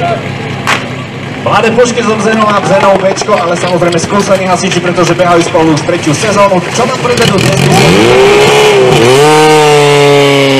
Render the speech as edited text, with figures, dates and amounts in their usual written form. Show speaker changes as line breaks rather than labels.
Mladé pušky zo Bzenova a Bzenov Bčko, ale samozrejme skúsení hasiči, pretože behajú spolu už tretiu sezónu. Čo nám privedú dnes?